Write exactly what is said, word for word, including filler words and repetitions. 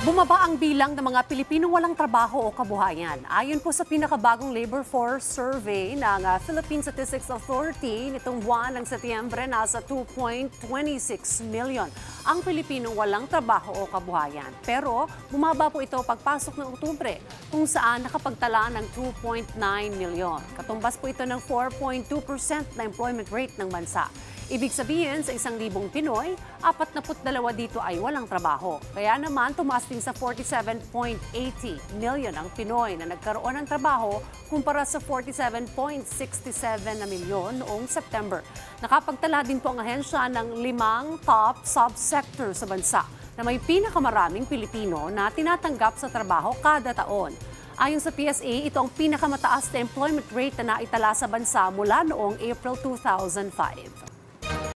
Bumaba ang bilang ng mga Pilipinong walang trabaho o kabuhayan. Ayon po sa pinakabagong labor force survey ng uh, Philippine Statistics Authority, nitong buwan ng Setyembre, nasa two point two six million ang Pilipinong walang trabaho o kabuhayan. Pero bumaba po ito pagpasok ng Oktubre, kung saan nakapagtala ng two point nine million. Katumbas po ito ng four point two percent na employment rate ng bansa. Ibig sabihin, sa isang libong Pinoy, apat na put dalawa dito ay walang trabaho. Kaya naman, tumaas din sa forty-seven point eight zero million ang Pinoy na nagkaroon ng trabaho kumpara sa forty-seven point six seven na milyon noong September. Nakapagtala din po ang ahensya ng limang top subsector sa bansa na may pinakamaraming Pilipino na tinatanggap sa trabaho kada taon. Ayon sa P S A, ito ang pinakamataas na employment rate na naitala sa bansa mula noong April two thousand five.